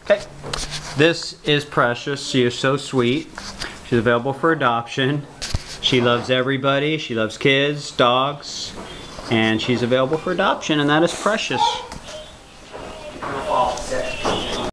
Okay. This is Precious. She is so sweet. She's available for adoption. She loves everybody. She loves kids, dogs, and she's available for adoption, and that is Precious.